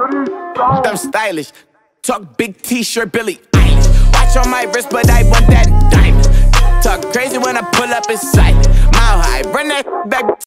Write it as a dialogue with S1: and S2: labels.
S1: I'm stylish. Talk big t-shirt, Billy Eilish. Watch on my wrist, but I want that diamond. Talk crazy when I pull up in sight. Mile high, run that back.